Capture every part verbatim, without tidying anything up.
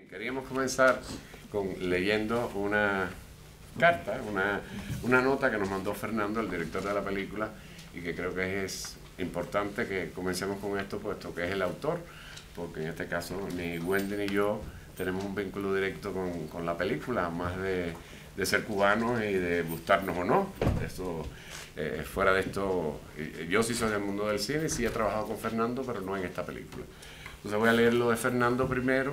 Queríamos comenzar con leyendo una carta, una, una nota que nos mandó Fernando, el director de la película, y que creo que es importante que comencemos con esto, puesto que es el autor, porque en este caso ni Wendy ni yo tenemos un vínculo directo con, con la película, más de, de ser cubanos y de gustarnos o no. Eso, eh, fuera de esto, yo sí soy del mundo del cine y sí he trabajado con Fernando, pero no en esta película. Entonces voy a leer lo de Fernando primero,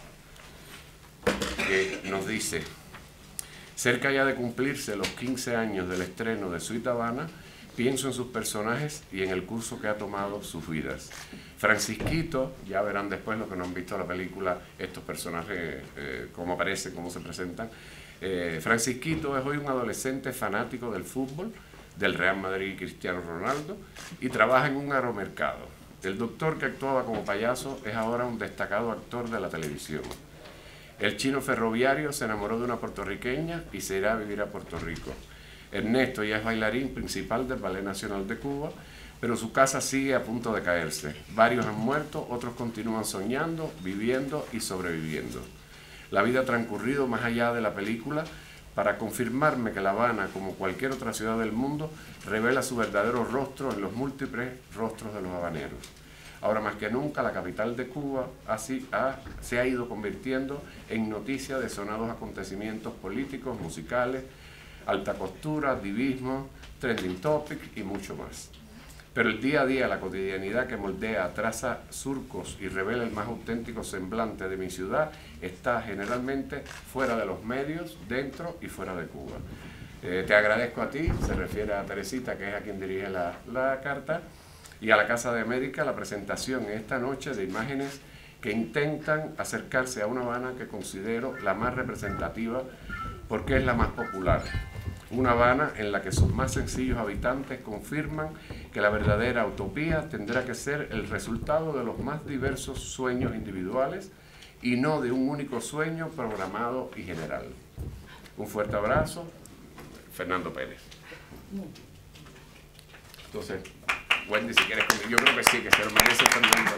que nos dice: cerca ya de cumplirse los quince años del estreno de Sweet Havana, pienso en sus personajes y en el curso que ha tomado sus vidas. Francisquito, ya verán después lo que no han visto la película, estos personajes, eh, cómo aparecen, cómo se presentan. Eh, Francisquito es hoy un adolescente fanático del fútbol, del Real Madrid y Cristiano Ronaldo, y trabaja en un agromercado. El doctor que actuaba como payaso es ahora un destacado actor de la televisión. El chino ferroviario se enamoró de una puertorriqueña y se irá a vivir a Puerto Rico. Ernesto ya es bailarín principal del Ballet Nacional de Cuba, pero su casa sigue a punto de caerse. Varios han muerto, otros continúan soñando, viviendo y sobreviviendo. La vida ha transcurrido más allá de la película para confirmarme que La Habana, como cualquier otra ciudad del mundo, revela su verdadero rostro en los múltiples rostros de los habaneros. Ahora más que nunca, la capital de Cuba así ha, se ha ido convirtiendo en noticia de sonados acontecimientos políticos, musicales, alta costura, divismo, trending topic y mucho más. Pero el día a día, la cotidianidad que moldea, traza surcos y revela el más auténtico semblante de mi ciudad, está generalmente fuera de los medios, dentro y fuera de Cuba. Eh, te agradezco a ti, se refiere a Teresita, que es a quien dirige la, la carta, y a la Casa de América la presentación esta noche de imágenes que intentan acercarse a una Habana que considero la más representativa porque es la más popular. Una Habana en la que sus más sencillos habitantes confirman que la verdadera utopía tendrá que ser el resultado de los más diversos sueños individuales y no de un único sueño programado y general. Un fuerte abrazo, Fernando Pérez. Entonces, Wendy, si quieres conmigo, yo creo que sí, que se lo merece Fernando.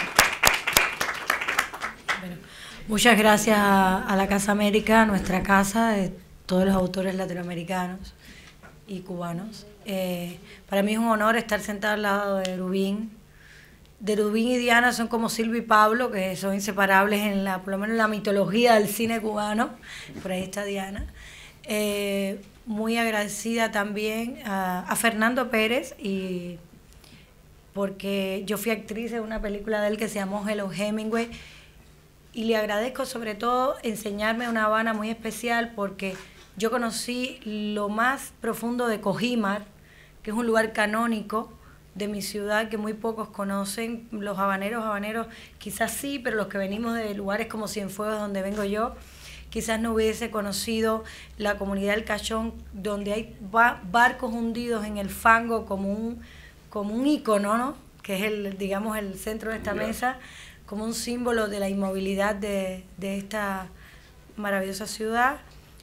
Bueno, muchas gracias a, a la Casa América, nuestra casa, de todos los autores latinoamericanos y cubanos. Eh, para mí es un honor estar sentada al lado de Rubín. De Rubín y Diana son como Silvio y Pablo, que son inseparables en la, por lo menos en la mitología del cine cubano. Por ahí está Diana. Eh, muy agradecida también a, a Fernando Pérez, y porque yo fui actriz de una película de él que se llamó Hello Hemingway, y le agradezco sobre todo enseñarme una Habana muy especial, porque yo conocí lo más profundo de Cojímar, que es un lugar canónico de mi ciudad que muy pocos conocen. Los habaneros, habaneros quizás sí, pero los que venimos de lugares como Cienfuegos, donde vengo yo, quizás no hubiese conocido la comunidad del Cachón, donde hay barcos hundidos en el fango como un, como un ícono, ¿no? Que es el, digamos, el centro de esta yeah. mesa, como un símbolo de la inmovilidad de, de esta maravillosa ciudad,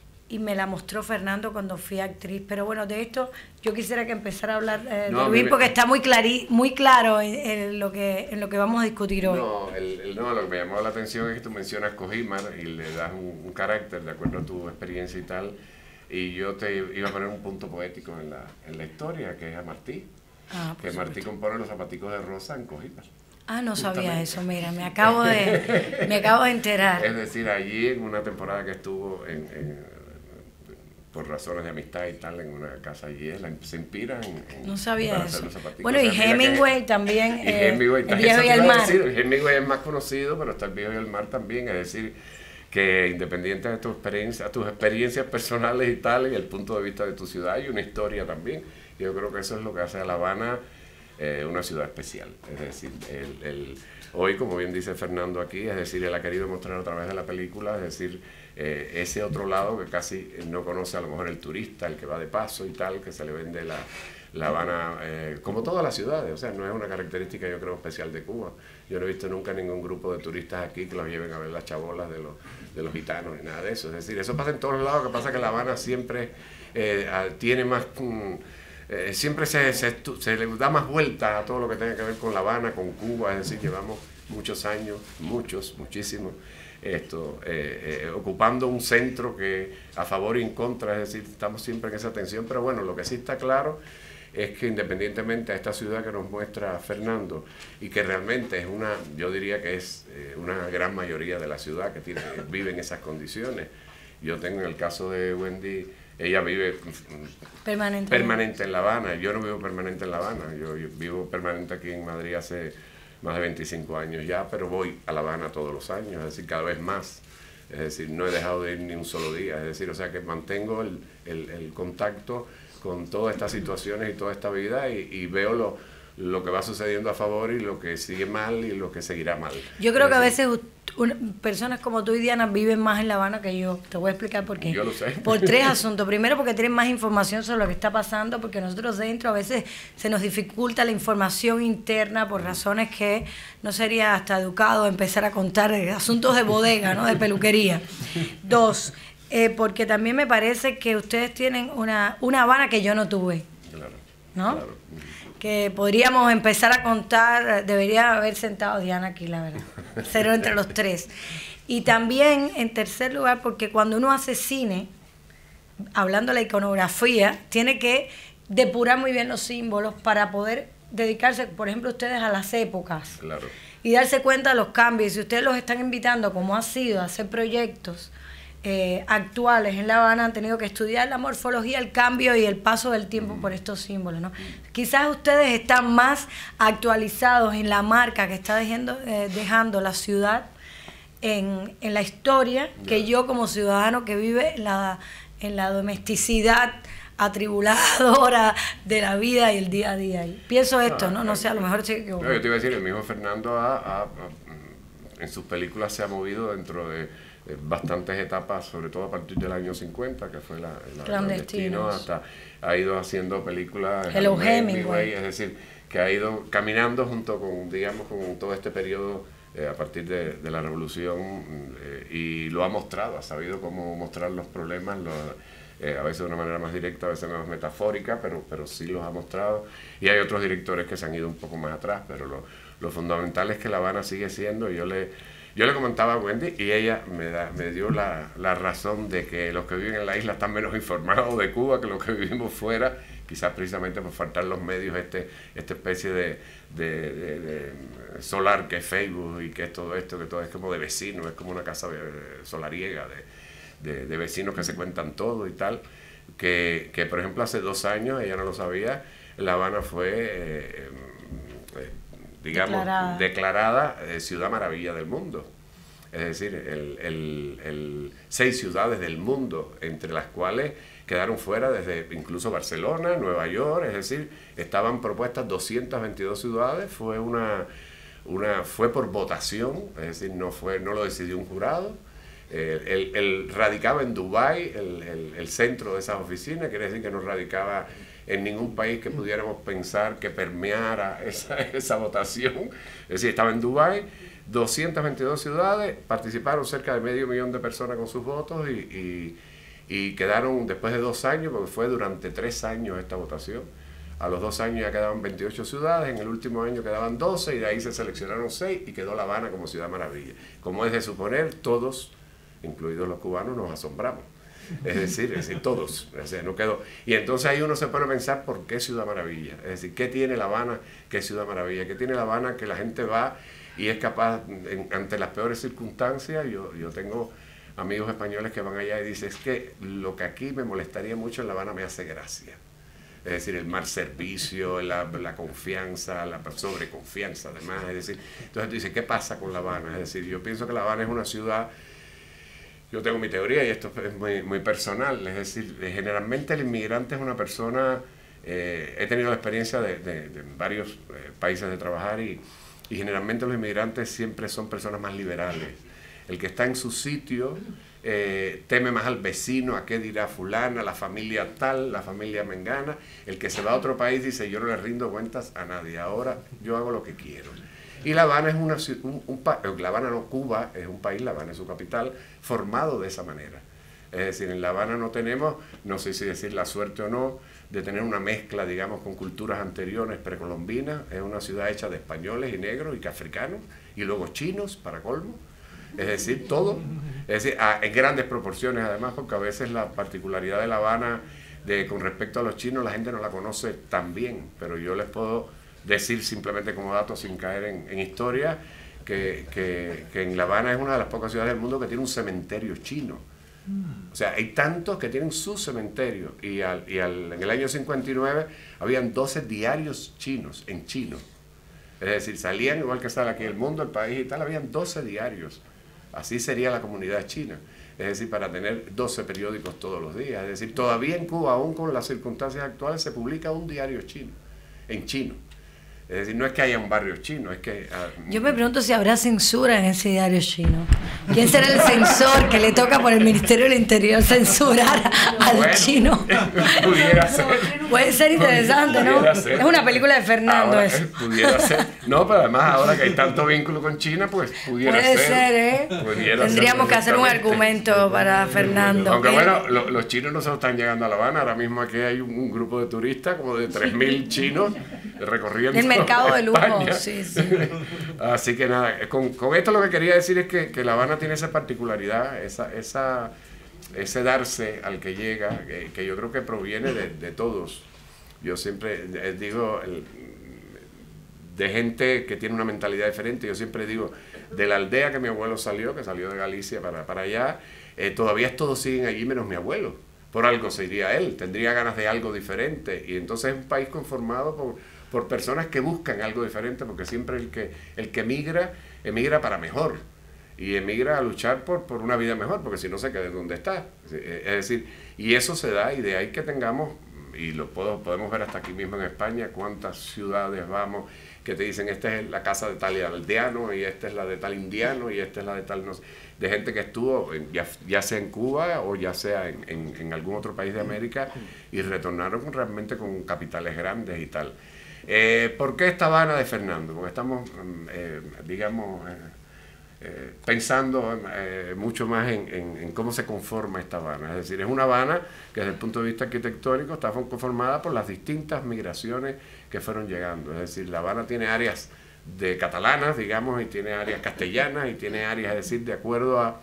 y me la mostró Fernando cuando fui actriz. Pero bueno, de esto yo quisiera que empezara a hablar eh, no, de Rubín, porque está muy, clarí, muy claro en, en, lo que, en lo que vamos a discutir hoy. No, el, el, no, lo que me llamó la atención es que tú mencionas Cojímar y le das un, un carácter de acuerdo a tu experiencia y tal, y yo te iba a poner un punto poético en la, en la historia, que es a Martí, ah, que Martí compone los zapaticos de rosa en Cojímar. Ah, no sabía eso, mira, me acabo de, me acabo de enterar. Es decir, allí en una temporada que estuvo en, en por razones de amistad y tal, en una casa allí, la, se inspiran en, en no sabía eso. Bueno, y o sea, Hemingway que, también, y eh, Hemingway, El Viejo y el Mar. Decir, Hemingway es más conocido, pero está El Viejo y el Mar también, es decir, que independiente de tu experiencia, tus experiencias personales y tal, y el punto de vista de tu ciudad, hay una historia también. Yo creo que eso es lo que hace a La Habana eh, una ciudad especial. Es decir, el, el, hoy, como bien dice Fernando aquí, es decir, él ha querido mostrar a través de la película, es decir, eh, ese otro lado que casi no conoce a lo mejor el turista, el que va de paso y tal, que se le vende la, la Habana, eh, como todas las ciudades. O sea, no es una característica, yo creo, especial de Cuba. Yo no he visto nunca ningún grupo de turistas aquí que los lleven a ver las chabolas de los, de los gitanos ni nada de eso. Es decir, eso pasa en todos lados, que pasa que La Habana siempre eh, tiene más... Mm, Eh, siempre se, se, se le da más vuelta a todo lo que tenga que ver con La Habana, con Cuba, es decir, llevamos muchos años, muchos, muchísimos, esto, eh, eh, ocupando un centro que a favor y en contra, es decir, estamos siempre en esa tensión, pero bueno, lo que sí está claro es que independientemente a esta ciudad que nos muestra Fernando, y que realmente es una, yo diría que es eh, una gran mayoría de la ciudad que tiene, vive en esas condiciones. Yo tengo en el caso de Wendy, ella vive permanente, permanente en La Habana, yo no vivo permanente en La Habana, yo, yo vivo permanente aquí en Madrid hace más de veinticinco años ya, pero voy a La Habana todos los años, es decir, cada vez más. Es decir, no he dejado de ir ni un solo día, es decir, o sea que mantengo el, el, el contacto con todas estas situaciones y toda esta vida y, y veo lo, lo que va sucediendo a favor y lo que sigue mal y lo que seguirá mal. Yo creo que a veces una, personas como tú y Diana viven más en La Habana que yo. Te voy a explicar por qué. Yo lo sé. Por tres asuntos. Primero, porque tienen más información sobre lo que está pasando, porque nosotros dentro a veces se nos dificulta la información interna por razones que no sería hasta educado empezar a contar asuntos de bodega, ¿no? De peluquería. Dos, eh, porque también me parece que ustedes tienen una, una Habana que yo no tuve. Claro. ¿No? Claro. Que podríamos empezar a contar, debería haber sentado Diana aquí, la verdad, cero entre los tres. Y también, en tercer lugar, porque cuando uno hace cine, hablando de la iconografía, tiene que depurar muy bien los símbolos para poder dedicarse, por ejemplo, ustedes a las épocas. Claro. Y darse cuenta de los cambios. Y si ustedes los están invitando, como ha sido, a hacer proyectos Eh, actuales en La Habana, han tenido que estudiar la morfología, el cambio y el paso del tiempo por estos símbolos, ¿no? Quizás ustedes están más actualizados en la marca que está dejando, eh, dejando la ciudad en, en la historia que yo como ciudadano que vive en la, en la domesticidad atribuladora de la vida y el día a día. Y pienso esto, ¿no? No sé, a lo mejor sí que... No, yo te iba a decir, el mismo Fernando ha, ha, ha, en sus películas se ha movido dentro de bastantes etapas, sobre todo a partir del año cincuenta, que fue la, la Clandestino, hasta ha ido haciendo películas, Hello Hemingway, es decir, que ha ido caminando junto con, digamos, con todo este periodo eh, a partir de, de la revolución eh, y lo ha mostrado, ha sabido cómo mostrar los problemas, los, eh, a veces de una manera más directa, a veces más metafórica, pero, pero sí los ha mostrado. Y hay otros directores que se han ido un poco más atrás, pero lo, lo fundamental es que La Habana sigue siendo, yo le Yo le comentaba a Wendy y ella me, da, me dio la, la razón de que los que viven en la isla están menos informados de Cuba que los que vivimos fuera, quizás precisamente por faltar los medios, este, esta especie de, de, de, de solar que es Facebook y que es todo esto, que todo es como de vecinos, es como una casa solariega de, de, de vecinos que se cuentan todo y tal, que, que por ejemplo hace dos años, ella no lo sabía, La Habana fue... Eh, eh, digamos, declarada, declarada eh, Ciudad Maravilla del Mundo. Es decir, el, el, el, seis ciudades del mundo, entre las cuales quedaron fuera desde incluso Barcelona, Nueva York, es decir, estaban propuestas doscientas veintidós ciudades, fue una, una fue por votación, es decir, no, fue, no lo decidió un jurado. Eh, él, él radicaba en Dubái, el, el, el centro de esas oficinas, quiere decir que no radicaba en ningún país que pudiéramos pensar que permeara esa, esa votación. Es decir, estaba en Dubái, doscientas veintidós ciudades, participaron cerca de medio millón de personas con sus votos y, y, y quedaron después de dos años, porque fue durante tres años esta votación. A los dos años ya quedaban veintiocho ciudades, en el último año quedaban doce y de ahí se seleccionaron seis y quedó La Habana como Ciudad Maravilla. Como es de suponer, todos, incluidos los cubanos, nos asombramos. Es decir, es decir, todos, es decir, no quedó. Y entonces ahí uno se pone a pensar por qué Ciudad Maravilla, es decir, qué tiene La Habana que es Ciudad Maravilla, qué tiene La Habana que la gente va y es capaz, en, ante las peores circunstancias. Yo, yo tengo amigos españoles que van allá y dicen, es que lo que aquí me molestaría mucho en La Habana me hace gracia. Es decir, el mal servicio, la, la confianza, la sobreconfianza además, es decir, entonces tú dices, ¿qué pasa con La Habana? Es decir, yo pienso que La Habana es una ciudad. Yo tengo mi teoría y esto es muy, muy personal, es decir, generalmente el inmigrante es una persona, eh, he tenido la experiencia de, de, de varios eh, países de trabajar y, y generalmente los inmigrantes siempre son personas más liberales. El que está en su sitio eh, teme más al vecino, a qué dirá fulana, la familia tal, la familia mengana. El que se va a otro país dice, yo no le rindo cuentas a nadie, ahora yo hago lo que quiero. Y La Habana es una un, un, La Habana no, Cuba es un país, La Habana es su capital, formado de esa manera. Es decir, en La Habana no tenemos, no sé si decir la suerte o no, de tener una mezcla, digamos, con culturas anteriores precolombinas. Es una ciudad hecha de españoles y negros y que africanos, y luego chinos, para colmo. es decir, todo, es decir, a, en grandes proporciones además, porque a veces la particularidad de La Habana de, con respecto a los chinos, la gente no la conoce tan bien, pero yo les puedo decir simplemente como dato, sin caer en, en historia, que, que, que en La Habana es una de las pocas ciudades del mundo que tiene un cementerio chino. O sea, hay tantos que tienen su cementerio, y, al, y al, en el año cincuenta y nueve habían doce diarios chinos en chino. Es decir, salían, igual que sale aquí El Mundo, El País y tal, habían doce diarios. Así sería la comunidad china. Es decir, para tener doce periódicos todos los días. Es decir, todavía en Cuba, aún con las circunstancias actuales, se publica un diario chino, en chino. Es decir, no es que haya un barrio chino, es que... Uh, Yo me pregunto si habrá censura en ese diario chino. ¿Quién será el censor que le toca por el Ministerio del Interior censurar al bueno, chino? Pudiera ser. Puede ser interesante, ¿no? Ser. Es una película de Fernando ahora, eso. Pudiera ser. No, pero además ahora que hay tanto vínculo con China, pues pudiera Puede ser. ser, ¿eh? Pudiera Tendríamos ser que hacer un argumento para Fernando. Aunque bueno, lo, los chinos no se están llegando a La Habana. Ahora mismo aquí hay un, un grupo de turistas, como de tres mil chinos, recorriendo el mercado de lujo. España. Sí, sí. Así que nada, con, con esto lo que quería decir es que, que La Habana tiene esa particularidad, esa, esa, ese darse al que llega, que, que yo creo que proviene de, de todos. Yo siempre digo, el, de gente que tiene una mentalidad diferente. Yo siempre digo, de la aldea que mi abuelo salió, que salió de Galicia para, para allá, eh, todavía todos siguen allí menos mi abuelo. Por algo se iría él, tendría ganas de algo diferente. Y entonces es un país conformado por, por personas que buscan algo diferente, porque siempre el que, el que emigra, emigra para mejor. Y emigra a luchar por, por una vida mejor, porque si no se queda donde está. Es decir, y eso se da, y de ahí que tengamos, y lo puedo, podemos ver hasta aquí mismo en España, cuántas ciudades vamos que te dicen, esta es la casa de tal aldeano, y esta es la de tal indiano, y esta es la de tal, no sé, de gente que estuvo, ya, ya sea en Cuba o ya sea en, en, en algún otro país de América, y retornaron realmente con capitales grandes y tal. Eh, ¿Por qué esta Habana de Fernando? Porque estamos, eh, digamos, eh, eh, pensando eh, mucho más en, en, en cómo se conforma esta Habana. Es decir, es una Habana que desde el punto de vista arquitectónico está conformada por las distintas migraciones que fueron llegando. Es decir, La Habana tiene áreas de catalanas, digamos, y tiene áreas castellanas, y tiene áreas, es decir, de acuerdo a...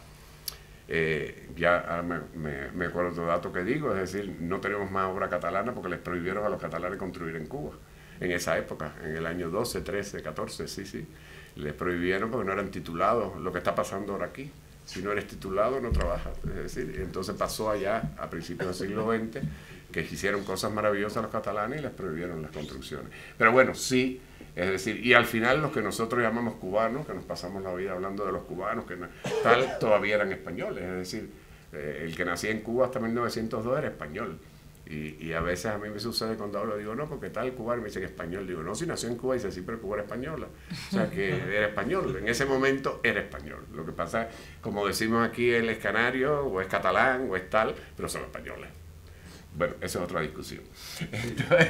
Eh, ya me, me, me acuerdo otro dato que digo, es decir, no tenemos más obra catalana porque les prohibieron a los catalanes construir en Cuba. En esa época, en el año doce, trece, catorce, sí, sí, les prohibieron porque no eran titulados, lo que está pasando ahora aquí. Si no eres titulado, no trabajas. Es decir, entonces pasó allá, a principios del siglo veinte, que hicieron cosas maravillosas los catalanes y les prohibieron las construcciones. Pero bueno, sí, es decir, y al final los que nosotros llamamos cubanos, que nos pasamos la vida hablando de los cubanos, que no, tal, todavía eran españoles. Es decir, eh, el que nacía en Cuba hasta mil novecientos dos era español. Y, y a veces a mí me sucede cuando hablo, digo, no, porque tal cubano, me dicen español. Digo, no, si nació en Cuba, dice, sí, pero Cuba era española. O sea, que era español. En ese momento era español. Lo que pasa, como decimos aquí, él es canario, o es catalán, o es tal, pero son españoles. Bueno, esa es otra discusión. Entonces,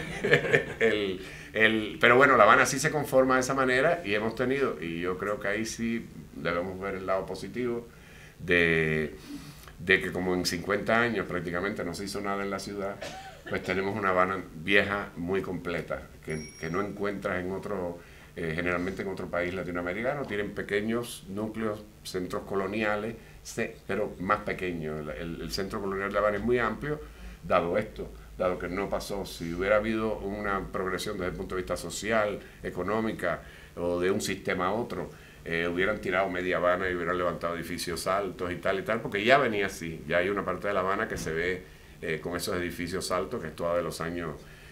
el, el, pero bueno, La Habana sí se conforma de esa manera, y hemos tenido, y yo creo que ahí sí debemos ver el lado positivo, de... de que como en cincuenta años prácticamente no se hizo nada en la ciudad, pues tenemos una Habana vieja muy completa, que, que no encuentras en otro, eh, generalmente en otro país latinoamericano. Tienen pequeños núcleos, centros coloniales, pero más pequeños. El, el centro colonial de La Habana es muy amplio, dado esto, dado que no pasó. Si hubiera habido una progresión desde el punto de vista social, económica, o de un sistema a otro, Eh, hubieran tirado media Habana y hubieran levantado edificios altos y tal y tal, porque ya venía así. Ya hay una parte de La Habana que se ve eh, con esos edificios altos, que es toda de los años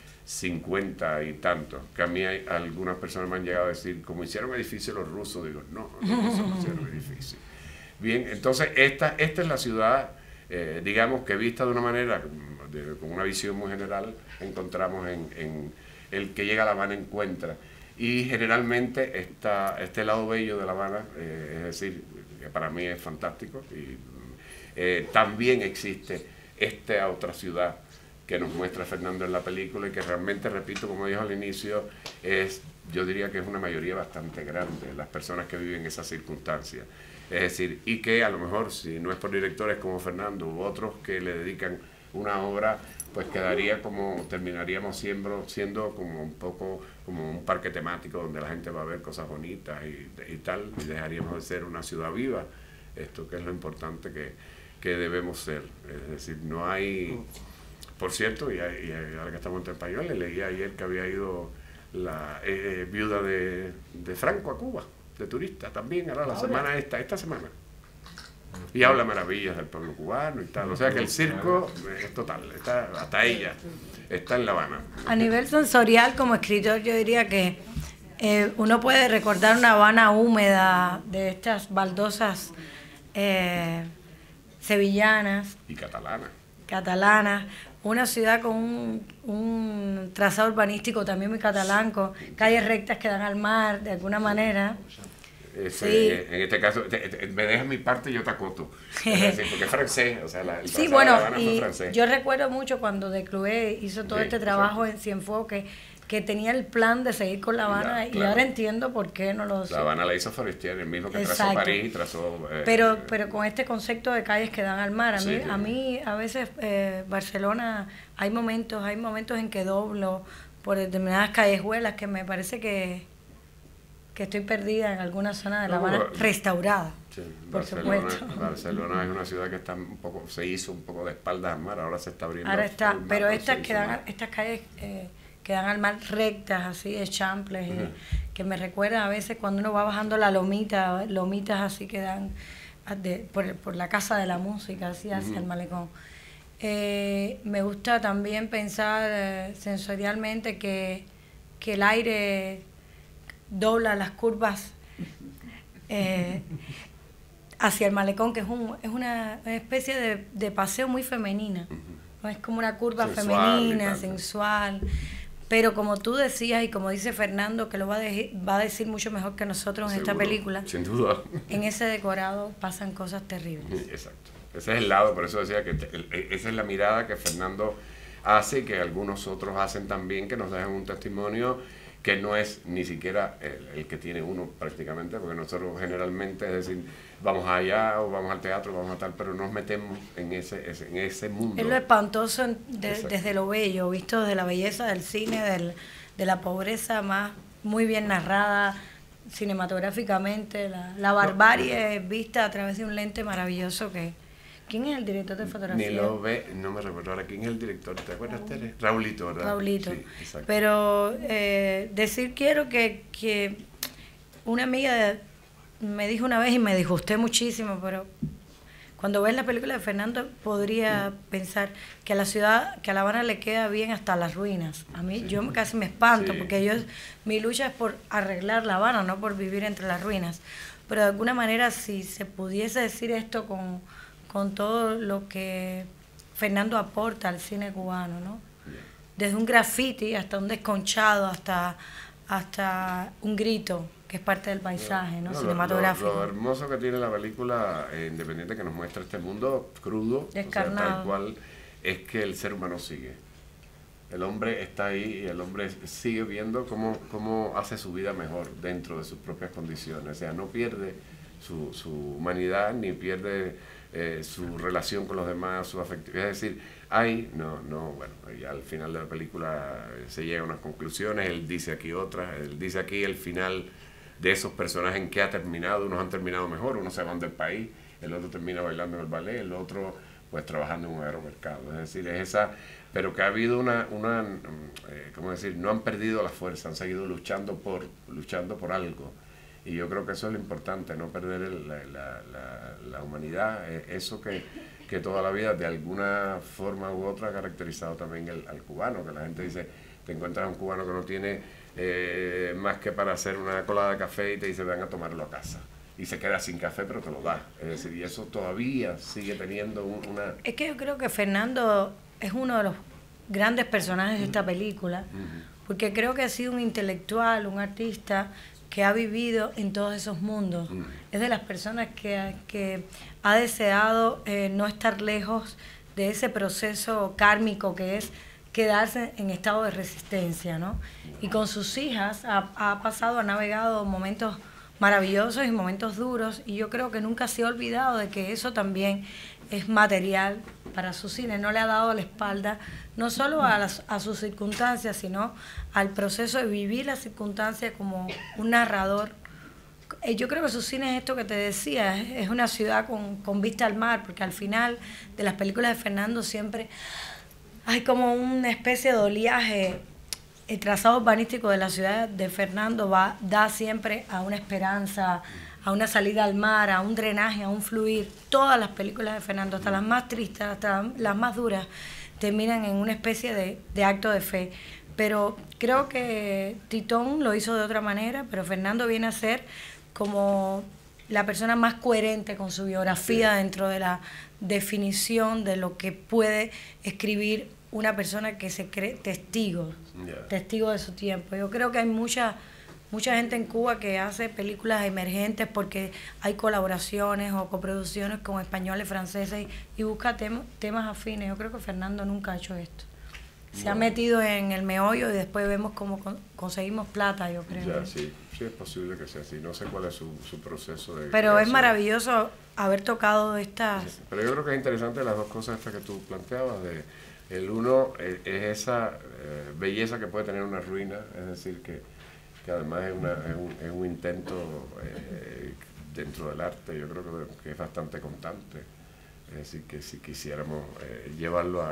cincuenta y tantos, que a mí hay, algunas personas me han llegado a decir, como hicieron edificios los rusos. Digo, no, no, no hicieron edificios. Bien, entonces esta, esta es la ciudad, eh, digamos que vista de una manera, de, con una visión muy general, encontramos en, en el que llega a La Habana encuentra. Y generalmente esta, este lado bello de La Habana, eh, es decir, que para mí es fantástico, y eh, también existe esta otra ciudad que nos muestra Fernando en la película, y que realmente, repito, como dijo al inicio, es, yo diría que es una mayoría bastante grande, las personas que viven esas circunstancias. Es decir, y que a lo mejor, si no es por directores como Fernando u otros que le dedican una obra, pues quedaría como, terminaríamos siendo, siendo como un poco como un parque temático donde la gente va a ver cosas bonitas y, y tal, y dejaríamos de ser una ciudad viva. esto que es lo importante que, que debemos ser. Es decir, no hay... Por cierto, y, y ahora que estamos en español, le leí ayer que había ido la eh, viuda de, de Franco a Cuba, de turista también, ahora la semana esta, esta semana. Y habla maravillas del pueblo cubano y tal. O sea que el circo es total, está, hasta ella está en La Habana. A nivel sensorial, como escritor, yo diría que eh, uno puede recordar una Habana húmeda de estas baldosas eh, sevillanas. Y catalana. Catalanas. Una ciudad con un, un trazado urbanístico también muy catalán, con calles rectas que dan al mar, de alguna manera. Ese, Sí. En este caso, te, te, me dejas mi parte y yo te acoto. Es decir, porque es francés, o sea, la, el Sí, trazado bueno, de La Habana fue y francés. yo recuerdo mucho cuando De Clouet hizo todo Sí, este trabajo exacto. en Cienfuegos, que tenía el plan de seguir con La Habana, Ya, y claro. ahora entiendo por qué no lo La Habana la hizo Forestier, el mismo que trazó Exacto. París y trazó... Eh, Pero, pero con este concepto de calles que dan al mar, a mí, Sí, sí. a, mí a veces eh, Barcelona, hay momentos, hay momentos en que doblo por determinadas callejuelas que me parece que, que estoy perdida en alguna zona de La No, Habana, pero- restaurada, Sí, por Barcelona, supuesto. Barcelona es una ciudad que está un poco, se hizo un poco de espaldas al mar, ahora se está abriendo. Ahora está, el mar, pero no estas se hizo que dan, más. estas calles eh, que dan al mar rectas, así de champles, Ujú. eh, que me recuerdan a veces cuando uno va bajando la lomita, lomitas así que dan a- de- por, por la Casa de la Música, así hacia Ujú. el malecón. Eh, me gusta también pensar eh, sensorialmente que, que el aire dobla las curvas eh, hacia el malecón, que es, un, es una especie de, de paseo muy femenina. ¿No? Es como una curva Sensual y femenina, tal. sensual. Pero como tú decías y como dice Fernando, que lo va a, de- va a decir mucho mejor que nosotros en esta Seguro, película, sin duda. en ese decorado pasan cosas terribles. Exacto. Ese es el lado, por eso decía que te- el- e- esa es la mirada que Fernando hace y que algunos otros hacen también, que nos dejan un testimonio que no es ni siquiera el, el que tiene uno prácticamente, porque nosotros generalmente, es decir, vamos allá o vamos al teatro, vamos a tal, pero nos metemos en ese, ese- en ese mundo. Es lo espantoso en- de- Exacto. desde lo bello, visto desde la belleza del cine, del, de la pobreza más muy bien narrada cinematográficamente, la, la barbarie vista a través de un lente maravilloso que... ¿Quién es el director de fotografía? Ni lo ve, no me recuerdo ahora quién es el director, ¿te acuerdas, Tere? Raulito, ¿verdad? Raulito. Sí, exacto. Pero eh, decir quiero que, que una amiga de- me dijo una vez y me disgusté muchísimo, pero cuando ves la película de Fernando podría pensar que a la ciudad, que a La Habana le queda bien hasta las ruinas. A mí Sí. yo casi me espanto Sí. porque yo mi lucha es por arreglar La Habana, no por vivir entre las ruinas. Pero de alguna manera si se pudiese decir esto con, con todo lo que Fernando aporta al cine cubano, ¿no? Desde un graffiti hasta un desconchado, hasta, hasta un grito, que es parte del paisaje, ¿no? No, lo- Cinematográfico. Lo, lo hermoso que tiene la película eh, independiente que nos muestra este mundo crudo, o sea, Descarnado. tal cual, es que el ser humano sigue. El hombre está ahí y el hombre sigue viendo cómo, cómo hace su vida mejor dentro de sus propias condiciones. O sea, no pierde su, su humanidad ni pierde eh, su relación con los demás, su afectividad. Es decir, hay, no, no, bueno, ya al final de la película eh, se llega a unas conclusiones, él dice aquí otras, él dice aquí el final de esos personajes en que ha terminado, unos han terminado mejor, unos se van del país, el otro termina bailando en el ballet, el otro pues trabajando en un aeromercado. Es decir, es esa, pero que ha habido una, una eh, ¿cómo decir? No han perdido la fuerza, han seguido luchando por, luchando por algo. Y yo creo que eso es lo importante, no perder el- la, la, la, la humanidad, eh, eso que, que toda la vida de alguna forma u otra ha caracterizado también el, al cubano, que la gente dice, te encuentras a un cubano que no tiene eh, más que para hacer una colada de café y te dice, ven a tomarlo a casa. Y se queda sin café, pero te lo da. Es decir, y eso todavía sigue teniendo un- una... Es que yo creo que Fernando es uno de los grandes personajes de esta película, porque creo que ha sido un intelectual, un artista que ha vivido en todos esos mundos. Mm. Es de las personas que, que ha deseado eh, no estar lejos de ese proceso kármico que es quedarse en estado de resistencia, ¿no? Y con sus hijas ha, ha pasado, ha navegado momentos maravillosos y momentos duros, y yo creo que nunca se ha olvidado de que eso también es material para su cine. No le ha dado la espalda no solo a, las, a sus circunstancias, sino al proceso de vivir las circunstancias como un narrador eh, yo creo que su cine es esto que te decía, es, es una ciudad con, con vista al mar, porque al final de las películas de Fernando siempre hay como una especie de oleaje. El trazado urbanístico de la ciudad de Fernando va, da siempre a una esperanza, a una salida al mar, a un drenaje, a un fluir. Todas las películas de Fernando, hasta las más tristes, hasta las más duras, terminan en una especie de, de acto de fe. Pero creo que Titón lo hizo de otra manera, pero Fernando viene a ser como la persona más coherente con su biografía dentro de la definición de lo que puede escribir una persona que se cree testigo, yeah. testigo de su tiempo. Yo creo que hay mucha mucha gente en Cuba que hace películas emergentes porque hay colaboraciones o coproducciones con españoles, franceses y, y busca tem temas afines. Yo creo que Fernando nunca ha hecho esto. Se no. ha metido en el meollo y después vemos cómo con conseguimos plata, yo creo. Ya, sí, sí es posible que sea así. No sé cuál es su, su proceso de... Pero es maravilloso haber tocado estas... Sí, pero yo creo que es interesante las dos cosas estas que tú planteabas de... El uno es esa eh, belleza que puede tener una ruina, es decir, que, que además es, una, es, un, es un intento eh, dentro del arte, yo creo que, que es bastante constante. Es decir, que si quisiéramos eh, llevarlo a,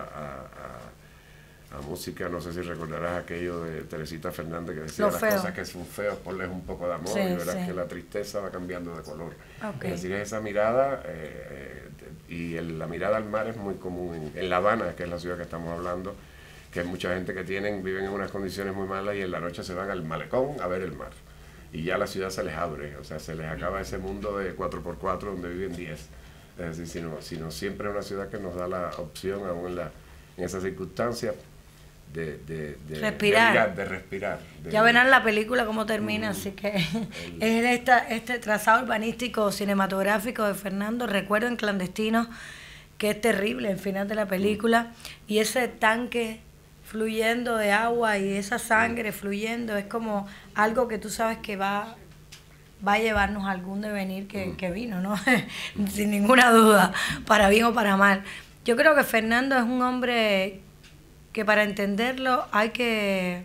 a, a, a música, no sé si recordarás aquello de Teresita Fernández que decía las cosas que son feas, ponles un poco de amor sí, y verás sí. que la tristeza va cambiando de color. Okay. Es decir, esa mirada... Eh, y el, la mirada al mar es muy común en, en La Habana, que es la ciudad que estamos hablando, que hay mucha gente que tienen, viven en unas condiciones muy malas y en la noche se van al malecón a ver el mar. Y ya la ciudad se les abre, o sea, se les acaba ese mundo de cuatro por cuatro donde viven diez. Es decir, sino, sino siempre es una ciudad que nos da la opción, aún en, la, en esas circunstancias, de, de, de respirar. De, de respirar de, ya verán la película cómo termina, mm, así que el, es esta, este trazado urbanístico cinematográfico de Fernando. Recuerdo en Clandestinos que es terrible el final de la película mm. y ese tanque fluyendo de agua y esa sangre mm. fluyendo es como algo que tú sabes que va va a llevarnos a algún devenir que, mm. que vino, ¿no? Sin ninguna duda, para bien o para mal. Yo creo que Fernando es un hombre que para entenderlo hay que,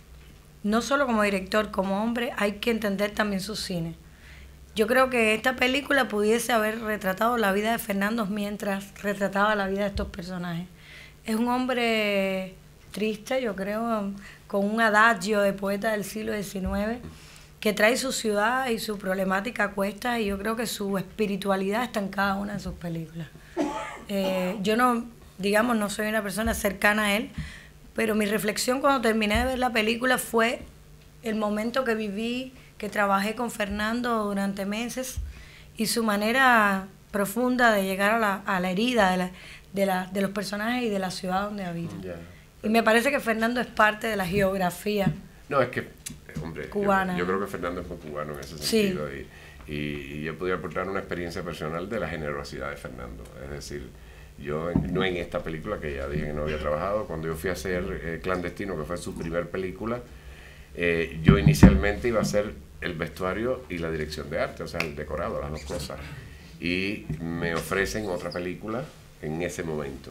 no solo como director, como hombre, hay que entender también su cine. Yo creo que esta película pudiese haber retratado la vida de Fernando mientras retrataba la vida de estos personajes. Es un hombre triste, yo creo, con un adagio de poeta del siglo diecinueve, que trae su ciudad y su problemática a cuestas, y yo creo que su espiritualidad está en cada una de sus películas. Eh, yo no... digamos, no soy una persona cercana a él, pero mi reflexión cuando terminé de ver la película fue el momento que viví, que trabajé con Fernando durante meses y su manera profunda de llegar a la, a la herida de, la, de, la, de los personajes y de la ciudad donde habitan. Yeah. Y me parece que Fernando es parte de la geografía No, es que, hombre, cubana. Yo, yo creo que Fernando es muy cubano en ese sentido. Sí. Y, y, y yo podría aportar una experiencia personal de la generosidad de Fernando. Es decir, yo, no en esta película, que ya dije que no había trabajado, cuando yo fui a hacer eh, Clandestino, que fue su primer película, eh, yo inicialmente iba a hacer el vestuario y la dirección de arte, o sea, el decorado, las dos cosas. Y me ofrecen otra película en ese momento.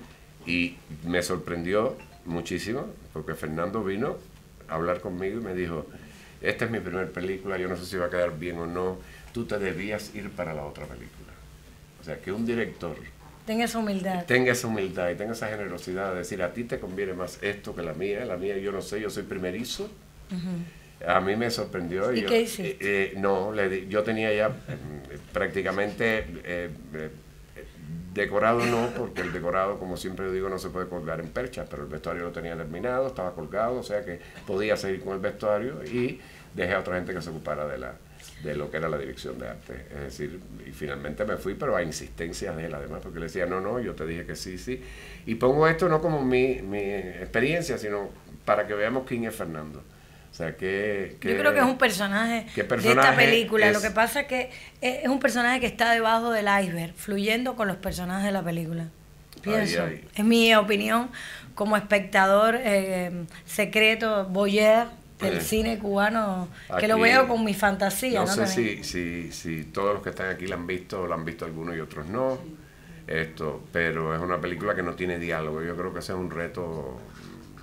Y me sorprendió muchísimo, porque Fernando vino a hablar conmigo y me dijo, esta es mi primera película, yo no sé si va a quedar bien o no, tú te debías ir para la otra película. O sea, que un director tenga esa humildad. Tenga esa humildad y tenga esa generosidad de decir, a ti te conviene más esto que la mía, la mía yo no sé, yo soy primerizo. Uh-huh. A mí me sorprendió. ¿Y yo, qué hiciste? Eh, eh, no, le di, yo tenía ya eh, prácticamente eh, eh, decorado, no, porque el decorado, como siempre digo, no se puede colgar en perchas, pero el vestuario lo tenía terminado, estaba colgado, o sea que podía seguir con el vestuario y dejé a otra gente que se ocupara de la de lo que era la dirección de arte, es decir, y finalmente me fui, pero a insistencias de él además, porque le decía, no, no, yo te dije que sí, sí, y pongo esto no como mi, mi experiencia, sino para que veamos quién es Fernando. O sea, que, que yo creo que es un personaje, personaje de esta película, es, lo que pasa es que es un personaje que está debajo del iceberg, fluyendo con los personajes de la película. Pienso, ay, ay. Es mi opinión como espectador eh, secreto, voyeur, del cine cubano, que aquí, lo veo con mi fantasía. No, ¿no? sé si, si, si todos los que están aquí la han visto, la han visto algunos y otros no, esto, pero es una película que no tiene diálogo. Yo creo que ese es un reto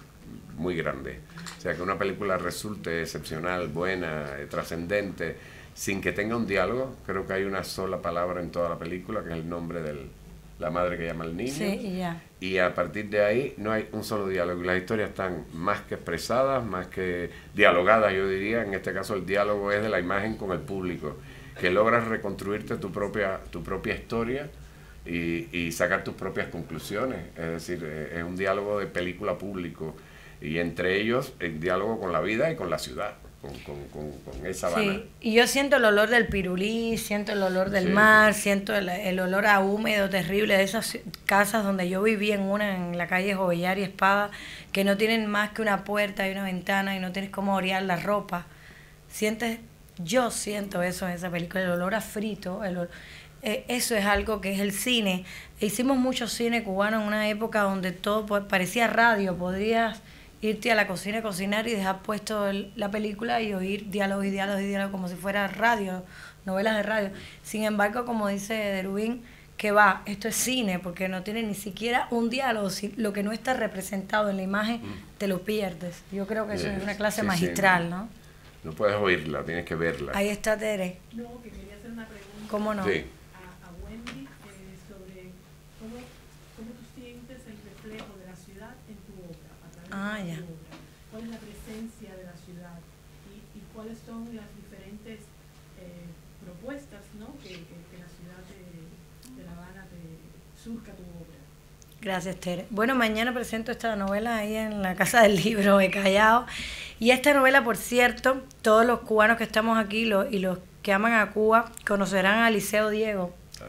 muy grande. O sea, que una película resulte excepcional, buena, eh, trascendente, sin que tenga un diálogo. Creo que hay una sola palabra en toda la película, que es el nombre de la madre que llama al niño. Sí, y ya. Y a partir de ahí no hay un solo diálogo. Las historias están más que expresadas, más que dialogadas, yo diría. En este caso el diálogo es de la imagen con el público, que logras reconstruirte tu propia, tu propia historia y, y sacar tus propias conclusiones. Es decir, es un diálogo de película público, y entre ellos el diálogo con la vida y con la ciudad. Con, con, con, con esa Habana. Sí, y yo siento el olor del pirulí, siento el olor del sí. mar, siento el, el olor a húmedo terrible de esas casas donde yo viví, en una en la calle Jovellar y Espada, que no tienen más que una puerta y una ventana y no tienes cómo orear la ropa. Sientes, yo siento eso en esa película, el olor a frito, el olor, eh, eso es algo que es el cine. Hicimos mucho cine cubano en una época donde todo pues, parecía radio, podías irte a la cocina a cocinar y dejar puesto el, la película y oír diálogos y diálogos y diálogos como si fuera radio, novelas de radio. Sin embargo, como dice Derubín, que va, esto es cine, porque no tiene ni siquiera un diálogo, si lo que no está representado en la imagen te lo pierdes. Yo creo que eso Yes. es una clase sí, magistral, sí. ¿no? No puedes oírla, tienes que verla. Ahí está Tere. No, que quería hacer una pregunta. ¿Cómo no? Sí. A, a Wendy eh, sobre cómo, cómo tú sientes el reflejo de la ciudad en tu obra, a través Ah, de ya. tu obra. ¿Cuál es la presencia de la ciudad? Y, y cuáles son las diferentes eh, propuestas, ¿no? que, que, que la ciudad de, de La Habana te surca tu obra. Gracias, Tere. Bueno, mañana presento esta novela ahí en la Casa del Libro de Callao. Y esta novela, por cierto, todos los cubanos que estamos aquí lo, y los que aman a Cuba conocerán a Liceo Diego.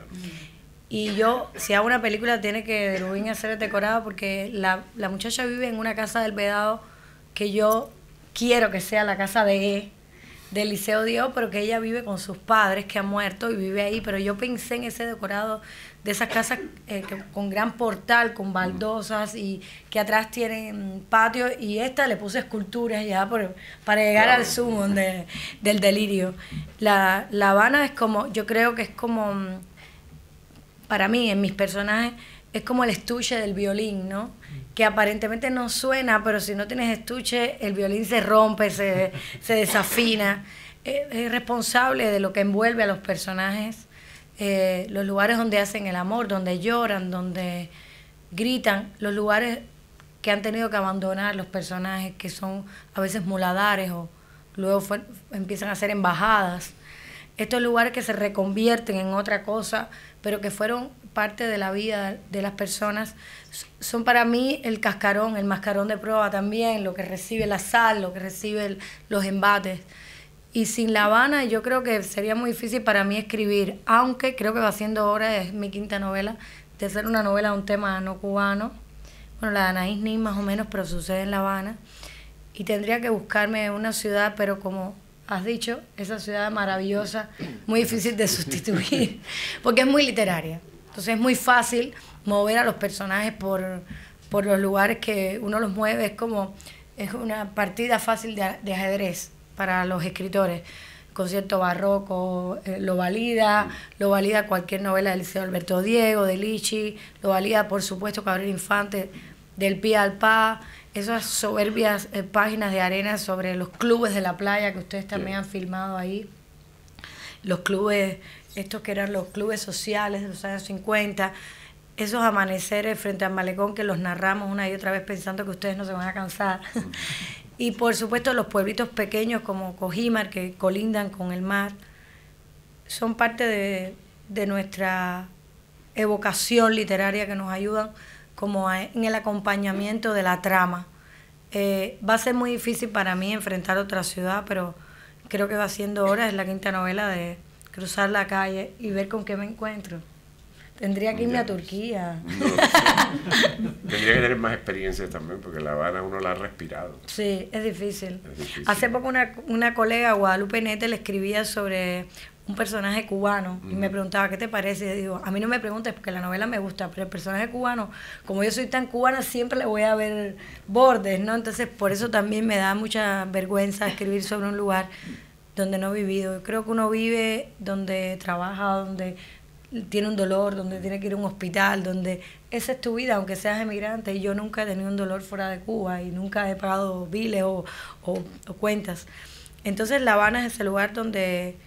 Y yo, si hago una película, tiene que Derubín hacer el decorado, porque la, la muchacha vive en una casa del Vedado que yo quiero que sea la casa de del Liceo Diego, pero que ella vive con sus padres que han muerto y vive ahí. Pero yo pensé en ese decorado de esas casas eh, que, con gran portal, con baldosas y que atrás tienen patio, y esta le puse esculturas ya por, para llegar Claro. al sumo de, del delirio. La, la Habana es como, yo creo que es como, para mí, en mis personajes, es como el estuche del violín, ¿no? Que aparentemente no suena, pero si no tienes estuche, el violín se rompe, se, se desafina. Es, es responsable de lo que envuelve a los personajes, eh, los lugares donde hacen el amor, donde lloran, donde gritan, los lugares que han tenido que abandonar los personajes, que son a veces muladares o luego fue, empiezan a ser embajadas. Estos lugares que se reconvierten en otra cosa, pero que fueron parte de la vida de las personas, son para mí el cascarón, el mascarón de prueba también, lo que recibe la sal, lo que recibe el, los embates. Y sin La Habana yo creo que sería muy difícil para mí escribir, aunque creo que va siendo hora, es mi quinta novela, de hacer una novela de un tema no cubano. Bueno, la de Anaís Nin más o menos, pero sucede en La Habana. Y tendría que buscarme una ciudad, pero como has dicho, esa ciudad maravillosa, muy difícil de sustituir, porque es muy literaria. Entonces es muy fácil mover a los personajes por, por los lugares que uno los mueve. Es como, es una partida fácil de, de ajedrez para los escritores. Concierto barroco eh, lo valida, lo valida cualquier novela del Liceo Alberto Diego, de Lichi, lo valida por supuesto Gabriel Infante, del Pie al Pa, esas soberbias eh, páginas de arena sobre los clubes de la playa que ustedes también Sí. han filmado ahí, los clubes, estos que eran los clubes sociales de los años cincuenta, esos amaneceres frente al malecón que los narramos una y otra vez pensando que ustedes no se van a cansar. Y por supuesto los pueblitos pequeños como Cojímar, que colindan con el mar, son parte de, de nuestra evocación literaria, que nos ayudan como a, en el acompañamiento de la trama. Eh, va a ser muy difícil para mí enfrentar otra ciudad, pero creo que va siendo hora, es la quinta novela, de cruzar la calle y ver con qué me encuentro. Tendría que irme a Turquía. No, sí. Tendría que tener más experiencias también, porque La Habana uno la ha respirado. Sí, es difícil. Es difícil. Hace poco una, una colega, Guadalupe Nete, le escribía sobre un personaje cubano y me preguntaba, ¿qué te parece? Y digo, a mí no me preguntes porque la novela me gusta, pero el personaje cubano, como yo soy tan cubana, siempre le voy a ver bordes, ¿no? Entonces, por eso también me da mucha vergüenza escribir sobre un lugar donde no he vivido. Yo creo que uno vive donde trabaja, donde tiene un dolor, donde tiene que ir a un hospital, donde esa es tu vida, aunque seas emigrante. Y yo nunca he tenido un dolor fuera de Cuba y nunca he pagado biles o, o, o cuentas. Entonces La Habana es ese lugar donde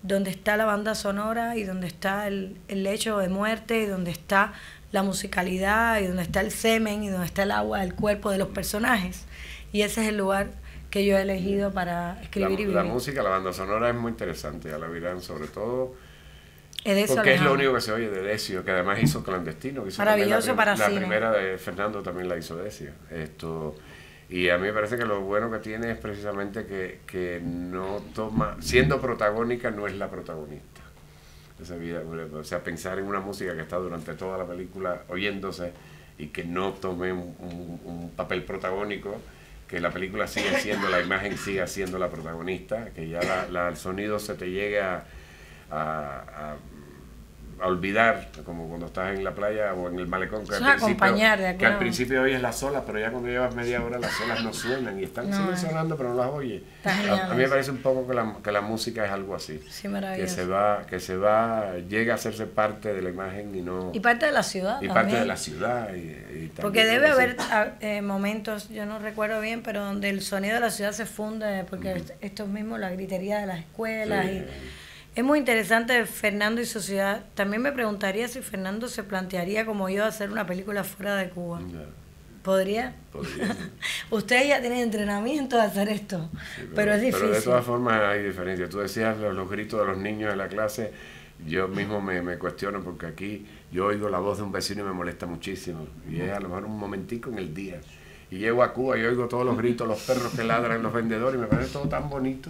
donde está la banda sonora y donde está el, el lecho de muerte y donde está la musicalidad y donde está el semen y donde está el agua del cuerpo de los personajes. Y ese es el lugar que yo he elegido para escribir la, y vivir. La música, la banda sonora es muy interesante, ya la verán, sobre todo Edesio porque Alejandro. es lo único que se oye de Decio, que además hizo Clandestino. Que hizo Maravilloso la, para la cine. primera de Fernando también la hizo Decio. Esto, y a mí me parece que lo bueno que tiene es precisamente que, que no toma, siendo protagónica, no es la protagonista. Esa vida, o sea, pensar en una música que está durante toda la película oyéndose y que no tome un, un, un papel protagónico, que la película siga siendo, la imagen siga siendo la protagonista, que ya la, la, el sonido se te llegue a, a, a, a olvidar, como cuando estás en la playa o en el malecón, que, al principio, de que al principio oyes las olas, pero ya cuando llevas media hora las olas no suenan y están, no, siguen sonando, pero no las oyes. A, a mí me parece un poco que la, que la música es algo así, sí, que se va, que se va, llega a hacerse parte de la imagen y no... Y parte de la ciudad Y también. parte de la ciudad. Y, y porque debe haber eh, momentos, yo no recuerdo bien, pero donde el sonido de la ciudad se funde, porque mm. esto es mismo la gritería de las escuelas. Sí. Y es muy interesante Fernando y su ciudad. También me preguntaría si Fernando se plantearía como yo hacer una película fuera de Cuba. Yeah. ¿Podría? Podría. Ustedes ya tienen entrenamiento de hacer esto, sí, pero, pero es difícil. Pero de todas formas hay diferencia. Tú decías los, los gritos de los niños en la clase. Yo mismo me, me cuestiono porque aquí yo oigo la voz de un vecino y me molesta muchísimo. Y es a lo mejor un momentico en el día. Y llego a Cuba y oigo todos los gritos, los perros que ladran, los vendedores, y me parece todo tan bonito.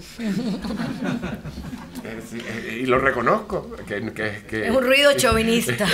Y lo reconozco. Que, que, que, es un ruido chauvinista.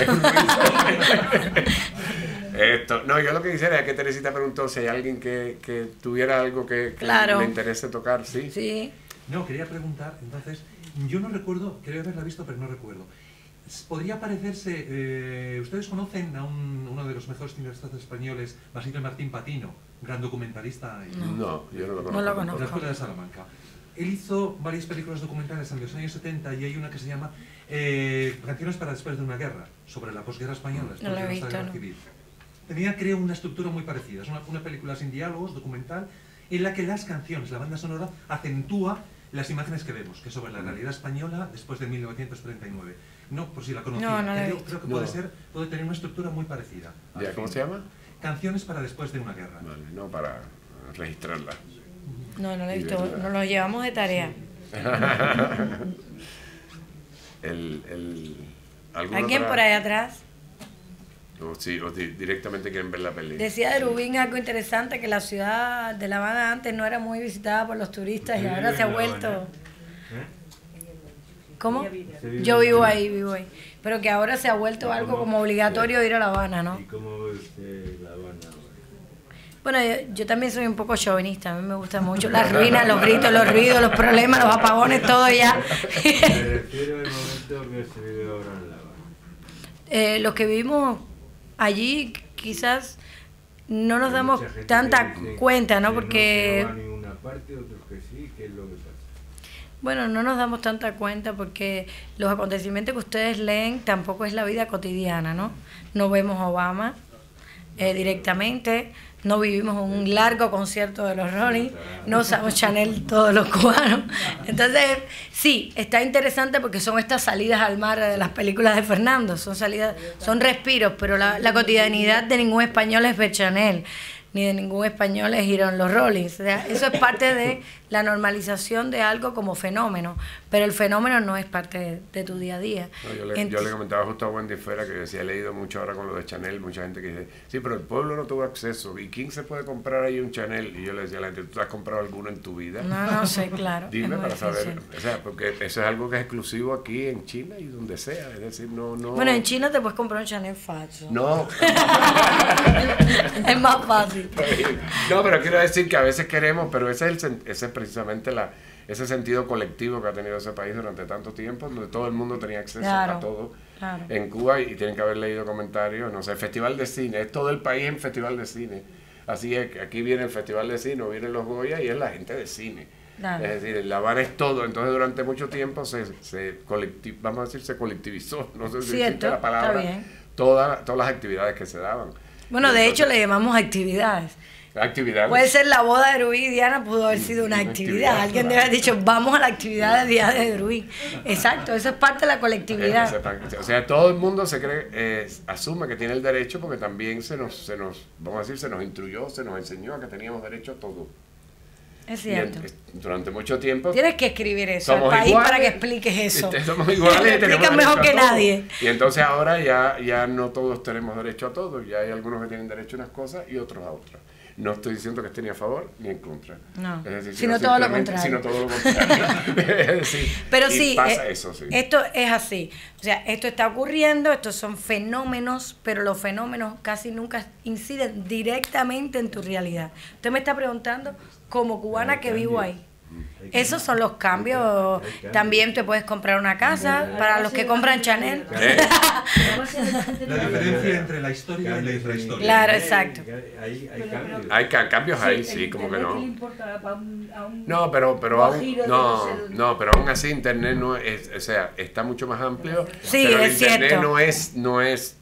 Esto, no, yo lo que quisiera es que Teresita preguntó si hay alguien que, que tuviera algo que, que claro. le interese tocar, ¿sí? Sí. No, quería preguntar, entonces, yo no recuerdo, creo haberla visto, pero no recuerdo. ¿Podría parecerse, eh, ustedes conocen a un, uno de los mejores cineastas españoles, Basilio Martín Patino, gran documentalista? Y, no, no, yo no lo conozco. No lo conozco. De la Escuela de Salamanca. Él hizo varias películas documentales en los años setenta y hay una que se llama eh, Canciones para después de una guerra, sobre la posguerra española, después no de la visto, guerra no. civil. Tenía, creo, una estructura muy parecida. Es una, una película sin diálogos, documental, en la que las canciones, la banda sonora, acentúa las imágenes que vemos, que es sobre la realidad española después de mil novecientos treinta y nueve. No, por si la conocían. No, no creo, visto. creo que no. puede ser, puede tener una estructura muy parecida. ¿Ya, ¿Cómo se llama? Canciones para después de una guerra. Vale, no, para registrarla. No, no lo he visto. Nos lo llevamos de tarea. el, el, ¿Alguien otra? Por ahí atrás? O sí, o di directamente quieren ver la peli. Decía de Rubín algo interesante, que la ciudad de La Habana antes no era muy visitada por los turistas y ahora se ha vuelto... ¿Cómo? Yo vivo ahí, vivo ahí. Pero que ahora se ha vuelto algo como obligatorio ir a La Habana, ¿no? ¿Y cómo ve usted La Habana? Bueno, yo, yo también soy un poco chauvinista, a mí me gusta mucho las ruinas, los gritos, los ruidos, los problemas, los apagones, todo ya. Me refiero al momento que se vive ahora en La Habana. Eh, los que vivimos allí quizás no nos damos tanta cuenta, ¿no? Porque... No se va a ninguna parte, otros que sí, ¿qué es lo que pasa? Bueno, no nos damos tanta cuenta porque los acontecimientos que ustedes leen tampoco es la vida cotidiana, ¿no? No vemos a Obama eh, directamente, no vivimos un largo concierto de los Rolling, no usamos Chanel todos los cubanos. Entonces, sí, está interesante porque son estas salidas al mar de las películas de Fernando, son salidas, son respiros, pero la, la cotidianidad de ningún español es ver Chanel, ni de ningún español es ir a los Rollins. O sea, eso es parte de la normalización de algo como fenómeno, pero el fenómeno no es parte de, de tu día a día. No, yo, le, yo le comentaba justo a Wendy fuera que decía, he leído mucho ahora con lo de Chanel, mucha gente que dice, sí, pero el pueblo no tuvo acceso, ¿y quién se puede comprar ahí un Chanel? Y yo le decía a la gente, ¿tú has comprado alguno en tu vida? No, no sé, claro. Dime para saber, o sea, porque eso es algo que es exclusivo aquí en China y donde sea, es decir, no... no bueno, en China te puedes comprar un Chanel falso. No. Es más fácil. No, pero quiero decir que a veces queremos, pero ese es, el, ese es precisamente la, ese sentido colectivo que ha tenido ese país durante tanto tiempo, donde todo el mundo tenía acceso claro, a todo. Claro. En Cuba, y tienen que haber leído comentarios, no sé, Festival de Cine, es todo el país en Festival de Cine. Así es que aquí viene el Festival de Cine, o vienen los Goya y es la gente de cine. Claro. Es decir, La Habana es todo, entonces durante mucho tiempo se, se colectiv, vamos a decir, se colectivizó, no sé si existe la palabra, toda, todas las actividades que se daban. Bueno, de entonces, hecho le llamamos actividades. Actividades. Puede ser la boda de Druí y Diana, pudo haber sido una Una actividad. actividad, Alguien claro. debe haber dicho, vamos a la actividad de día de Druí. Exacto, eso es parte de la colectividad. O sea, todo el mundo se cree, eh, asume que tiene el derecho porque también se nos, se nos, vamos a decir, se nos instruyó, se nos enseñó a que teníamos derecho a todo. Es Y en- cierto. durante mucho tiempo Tienes que escribir eso al somos país iguales, para que expliques eso. este, somos iguales y Lo tenemos explican mejor derecho que a todo. nadie. Y entonces ahora ya, ya no todos tenemos derecho a todo, ya hay algunos que tienen derecho a unas cosas y otros a otras. No estoy diciendo que esté ni a favor ni en contra. No, Es decir, sino todo lo simplemente- contrario. Sino todo lo contrario. Es decir, Pero y sí, pasa eh, eso, sí. esto es así. O sea, esto está ocurriendo, estos son fenómenos, pero los fenómenos casi nunca inciden directamente en tu realidad. Usted me está preguntando, como cubana que vivo ahí. Esos son los cambios. También te puedes comprar una casa para los que compran Chanel. Eh, La diferencia entre la historia y la intrahistoria. Claro, exacto. Hay, hay cambios. hay ca- cambios ahí, sí, el como que internet, no. ¿qué le importa a un- a un No, pero, pero aún, guajiro de no, no sé dónde? no, pero aún así Internet no es, o sea, está mucho más amplio. Sí, pero el es Internet cierto. no es, no es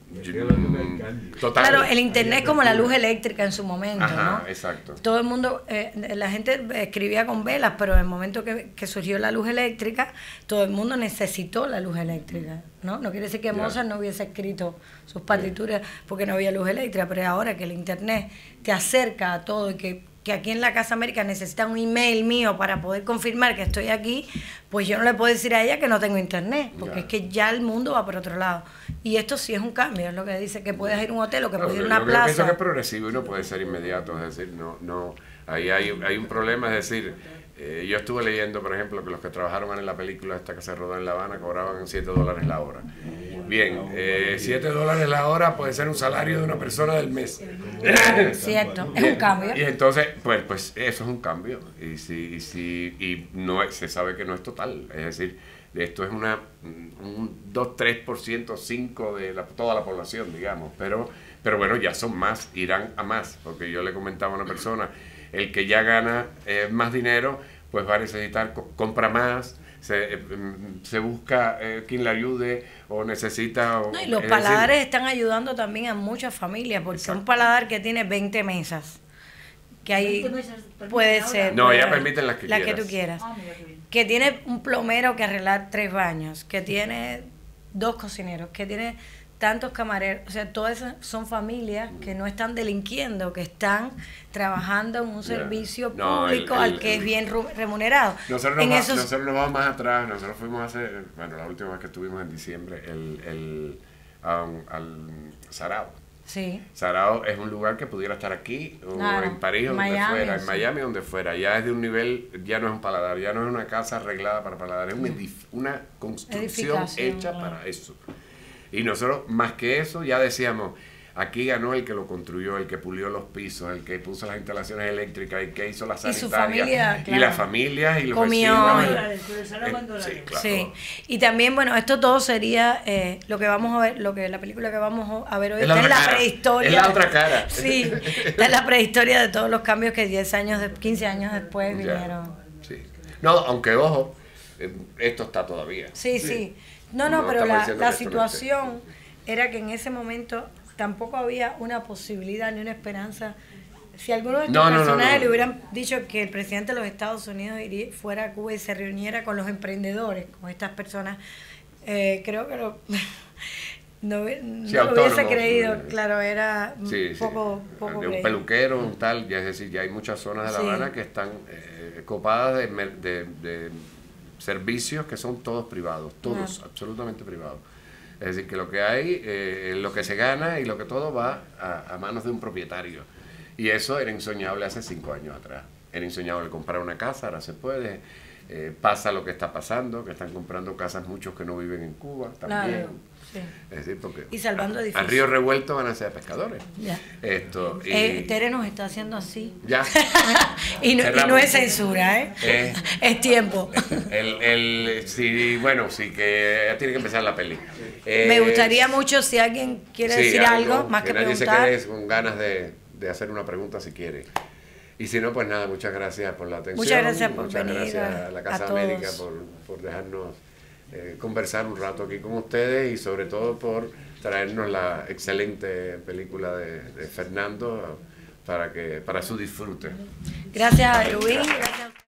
mm, total. Claro, el internet como la luz eléctrica en su momento, Ajá, ¿no? exacto. Todo el mundo, eh, la gente escribía con velas, pero en el momento que, que surgió la luz eléctrica, todo el mundo necesitó la luz eléctrica, ¿no? No quiere decir que Ya. Mozart no hubiese escrito sus partituras porque no había luz eléctrica, pero ahora que el internet te acerca a todo y que, que aquí en la Casa América necesitan un email mío para poder confirmar que estoy aquí, pues yo no le puedo decir a ella que no tengo internet, porque Ya. es que ya el mundo va por otro lado. Y esto sí es un cambio, es lo que dice que puedes ir a un hotel o que No, puedes ir a yo- una yo pienso que plaza. es progresivo y no puede ser inmediato, es decir, no, no, ahí hay, hay un problema, es decir, eh, yo estuve leyendo, por ejemplo, que los que trabajaron en la película esta que se rodó en La Habana cobraban siete dólares la hora. Bien, eh, siete dólares la hora puede ser un salario de una persona del mes. Cierto, es un cambio. Y entonces, pues, pues eso es un cambio. Y si, y si, y no es- se sabe que no es total. Es decir, esto es una un dos, tres por ciento, cinco por ciento de la, toda la población, digamos. Pero, pero bueno, ya son más, irán a más. Porque yo le comentaba a una persona, el que ya gana eh, más dinero, pues va a necesitar, co- compra más, se, eh, mm, se busca eh, quien le ayude o necesita... O, No, y los es decir, paladares están ayudando también a muchas familias, porque Exacto. un paladar que tiene veinte mesas, que ahí veinte mesas permiten puede ahora. ser... No, puede- ya permiten las que las que quieras. tú quieras. Ah, mira qué bien. Que tiene un plomero que arreglar tres baños, que tiene dos cocineros, que tiene tantos camareros, o sea, todas esas son familias que no están delinquiendo, que están trabajando en un Ya. servicio No, el- público el- al que el- es bien ru- remunerado. Nosotros nos, En va- esos- nosotros nos vamos más atrás, nosotros fuimos hace, bueno, la última vez que estuvimos en diciembre, el, el, a un- al Sarao. Sí, Sarao es un lugar que pudiera estar aquí, o Claro, en París, o donde Miami, fuera, en sí. Miami, donde fuera. Ya es de un nivel, ya no es un paladar, ya no es una casa arreglada para paladar, es un edif- una construcción Edificación, hecha claro. para eso. Y nosotros, más que eso, ya decíamos, aquí ganó el que lo construyó, el que pulió los pisos, el que puso las instalaciones eléctricas, el que hizo las Y su sanitarias. familia, Y claro. las familias y los Comió, vecinos. y- Dólares, pero el salón Eh, en dólares. sí, claro. sí. Y también, bueno, esto todo sería eh, lo que vamos a ver, lo que la película que vamos a ver hoy Es la está en otra la cara, prehistoria. es la otra cara. Sí, está en la prehistoria de todos los cambios que diez años, de, quince años después Ya, vinieron. sí. No, aunque ojo, eh, esto está todavía. Sí, sí. No, no, No pero estamos la, diciendo la que esto no esté. situación era que en ese momento tampoco había una posibilidad ni una esperanza. Si alguno de estos No, no, no, personajes no. le hubieran dicho que el presidente de los Estados Unidos iría, fuera a Cuba y se reuniera con los emprendedores, con estas personas, eh, creo que lo, no, hubi- no Sí, lo hubiese autónomos, creído. eh. Claro, era Sí, sí. poco, poco De un creíble. peluquero, un tal, ya es decir, ya hay muchas zonas de La Sí. Habana que están eh, copadas de, mer- de- de servicios que son todos privados, todos, absolutamente privados. Es decir, que lo que hay, eh, lo que se gana y lo que todo va a, a manos de un propietario. Y eso era insoñable hace cinco años atrás. Era insoñable comprar una casa, ahora se puede. Eh, pasa lo que está pasando, que están comprando casas muchos que no viven en Cuba también. Claro, sí. Es decir, porque Y salvando a, a edificios. río revuelto van a ser pescadores. Ya. Esto, y Eh, Tere nos está haciendo así. ya. y, no, y no Cerramos. es censura, ¿eh? Eh. es tiempo. El, el, sí, bueno, sí, que ya tiene que empezar la peli. Eh, Me gustaría mucho si alguien quiere sí, decir algo, más que, nadie preguntar. se quede con ganas de, de hacer una pregunta si quiere. Y si no, pues nada, muchas gracias por la atención. Muchas gracias por muchas venir gracias a- a la a Casa todos. América por, por dejarnos eh, conversar un rato aquí con ustedes y sobre todo por traernos la excelente película de, de Fernando para, que, para su disfrute. Gracias, Erwin. Gracias.